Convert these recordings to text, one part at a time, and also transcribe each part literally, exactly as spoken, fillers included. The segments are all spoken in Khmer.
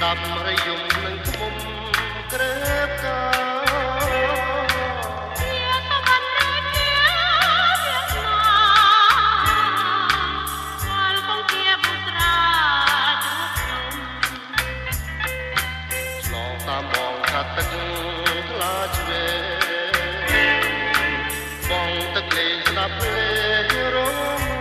ដាប់រយំនឹងឃុំក្រែបកាជាតបានរាជាវាសនាស្គាល់បងជាបុត្រាជួបជុំឆ្លងតាមបងកាត់ទឹកខ្លាឆ្វេបងទឹកលេងស្ដាប់លេងរង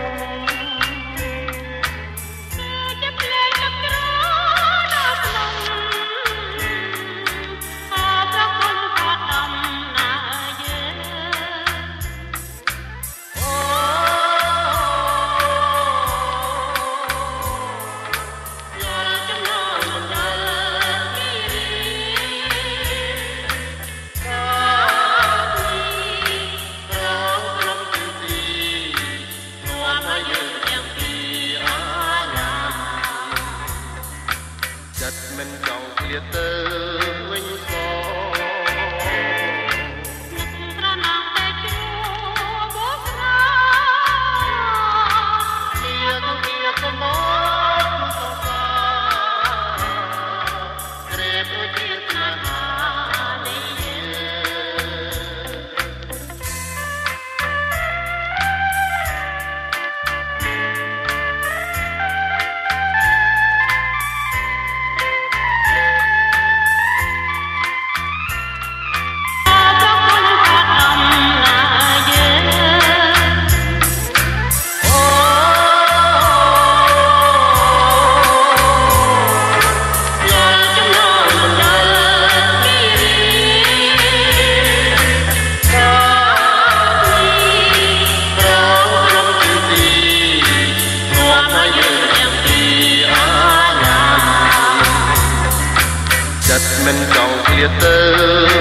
មិនចង់ឃ្លាតទៅវិញផងនឹកត្រណងតែជួបបុស្រាជាទៅជាទៅមកសង្សារក្រែបជាស្នេហានេះមិនចង់ឃ្លាតទៅ